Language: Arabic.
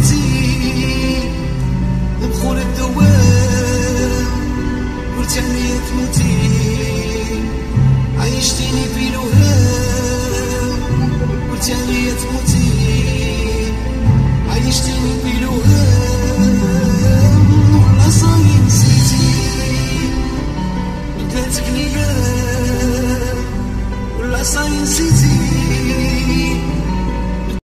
نسيتي دخول الدوام قلت عليا تموتي عيشتيني في الوهام قلت عليا تموتي عيشتيني في الوهام والله صايي نسيتي بدلاتك ليا والله صايي نسيتي